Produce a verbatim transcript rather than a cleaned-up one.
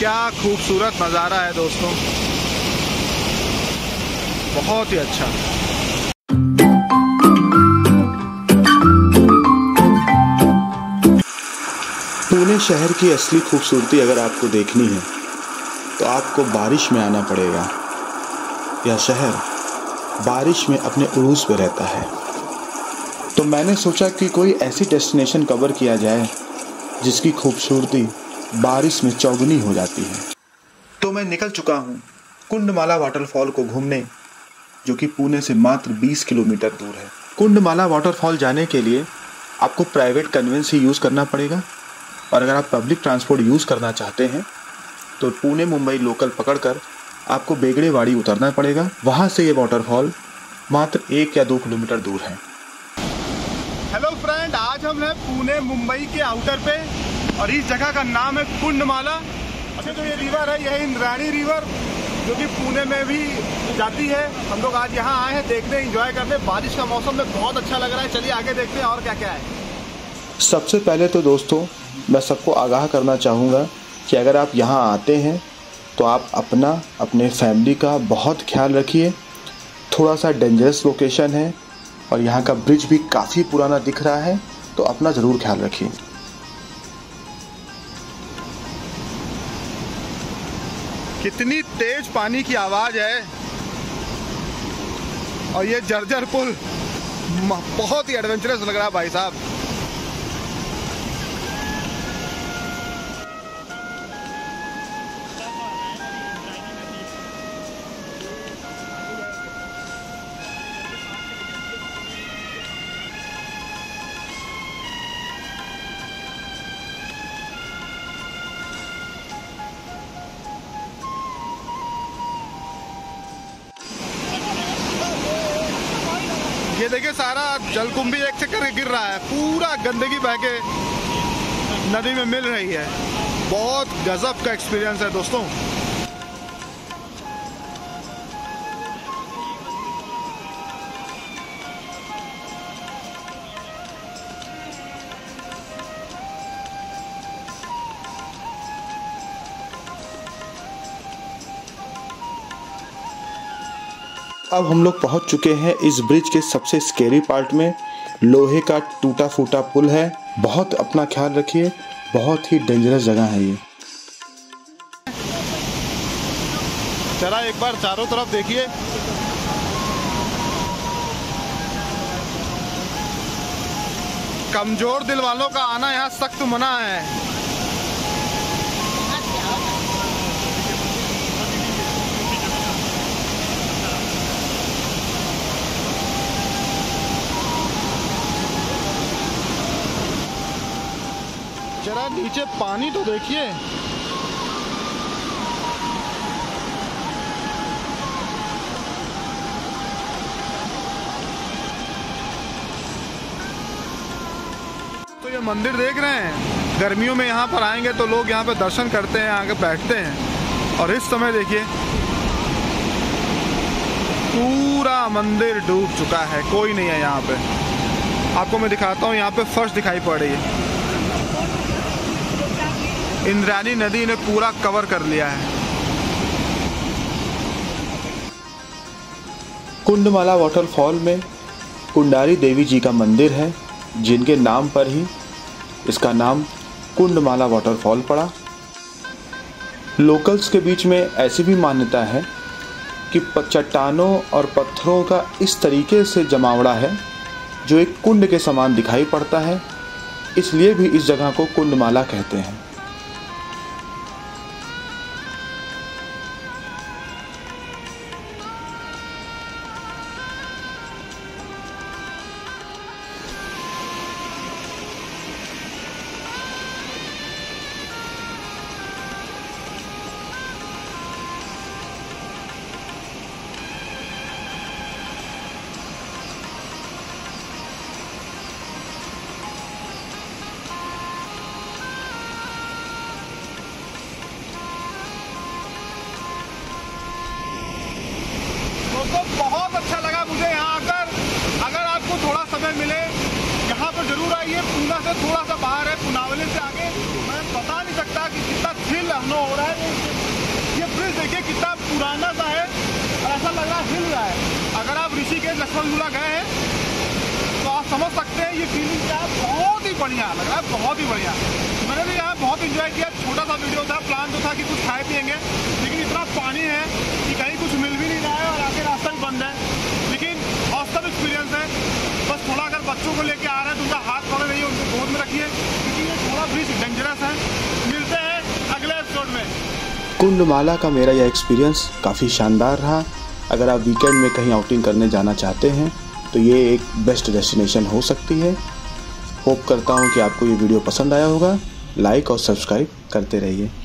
क्या खूबसूरत नज़ारा है दोस्तों, बहुत ही अच्छा। पुणे शहर की असली खूबसूरती अगर आपको देखनी है तो आपको बारिश में आना पड़ेगा। यह शहर बारिश में अपने उरूज पे रहता है, तो मैंने सोचा कि कोई ऐसी डेस्टिनेशन कवर किया जाए जिसकी खूबसूरती बारिश में चौगुनी हो जाती है। तो मैं निकल चुका हूँ कुंडमाला वाटरफॉल को घूमने, जो कि पुणे से मात्र बीस किलोमीटर दूर है। कुंडमाला वाटरफॉल जाने के लिए आपको प्राइवेट कन्वेंस ही यूज़ करना पड़ेगा, और अगर आप पब्लिक ट्रांसपोर्ट यूज़ करना चाहते हैं तो पुणे मुंबई लोकल पकड़कर आपको बेगड़ेवाड़ी उतरना पड़ेगा। वहाँ से ये वाटरफॉल मात्र एक या दो किलोमीटर दूर है। हेलो फ्रेंड, आज हम हैं पुणे मुंबई के आउटर पे और इस जगह का नाम है कुंडमाला। अच्छा, जो ये रिवर है यह इंद्रायणी रिवर जो कि पुणे में भी जाती है। हम लोग आज यहाँ आए हैं देखने, एंजॉय करने। बारिश का मौसम में बहुत अच्छा लग रहा है। चलिए आगे देखते हैं और क्या क्या है। सबसे पहले तो दोस्तों मैं सबको आगाह करना चाहूँगा कि अगर आप यहाँ आते हैं तो आप अपना अपने फैमिली का बहुत ख्याल रखिए। थोड़ा सा डेंजरस लोकेशन है और यहाँ का ब्रिज भी काफ़ी पुराना दिख रहा है, तो अपना ज़रूर ख्याल रखिए। कितनी तेज पानी की आवाज़ है और ये जर्जर पुल बहुत ही एडवेंचरस लग रहा है भाई साहब। ये देखिए सारा जलकुंभी एक से करके गिर रहा है, पूरा गंदगी बह के नदी में मिल रही है। बहुत गजब का एक्सपीरियंस है दोस्तों। अब हम लोग पहुंच चुके हैं इस ब्रिज के सबसे स्केरी पार्ट में। लोहे का टूटा फूटा पुल है। बहुत अपना ख्याल रखिए, बहुत ही डेंजरस जगह है ये। जरा एक बार चारों तरफ देखिए। कमजोर दिल वालों का आना यहाँ सख्त मना है। जरा नीचे पानी तो देखिए। तो ये मंदिर देख रहे हैं, गर्मियों में यहाँ पर आएंगे तो लोग यहाँ पे दर्शन करते हैं, आके बैठते हैं। और इस समय देखिए पूरा मंदिर डूब चुका है, कोई नहीं है यहाँ पे। आपको मैं दिखाता हूँ, यहाँ पे फर्श दिखाई पड़ रही है। इंद्रायणी नदी ने पूरा कवर कर लिया है। कुंडमाला वाटरफॉल में कुंडारी देवी जी का मंदिर है, जिनके नाम पर ही इसका नाम कुंडमाला वाटरफॉल पड़ा। लोकल्स के बीच में ऐसी भी मान्यता है कि चट्टानों और पत्थरों का इस तरीके से जमावड़ा है जो एक कुंड के समान दिखाई पड़ता है, इसलिए भी इस जगह को कुंडमाला कहते हैं। दोस्तों बहुत अच्छा लगा मुझे यहाँ आकर। अगर आपको थोड़ा समय मिले यहाँ पर जरूर पूरा ये पूना से थोड़ा सा बाहर है, पुनावली से आगे। मैं बता नहीं सकता कि कितना थ्रिल अनुभव हो रहा है। ये ब्रिज देखिए कितना पुराना सा है और ऐसा लग रहा है हिल रहा है। अगर आप ऋषिकेश लक्ष्मण झूला गए हैं तो आप समझ सकते हैं ये फीलिंग क्या है। बहुत ही बढ़िया लग रहा है, बहुत ही बढ़िया। मैंने भी यहाँ बहुत इंजॉय किया। छोटा सा वीडियो था, प्लान तो था कि कुछ खाए पिएंगे, लेकिन इतना पानी है कि कहीं कुछ मिल भी नहीं रहा है और आगे रास्ता भी बंद है। लेकिन औसम एक्सपीरियंस है। बस थोड़ा अगर बच्चों को लेके आ रहे हैं तो उनका हाथ पकड़ रही है, उनको गोद में रखिए, क्योंकि ये थोड़ा ब्रिज डेंजरस है। मिलते हैं अगले एपिसोड में। कुंडमाला का मेरा यह एक्सपीरियंस काफ़ी शानदार रहा। अगर आप वीकेंड में कहीं आउटिंग करने जाना चाहते हैं तो ये एक बेस्ट डेस्टिनेशन हो सकती है। होप करता हूँ कि आपको ये वीडियो पसंद आया होगा। लाइक और सब्सक्राइब करते रहिए।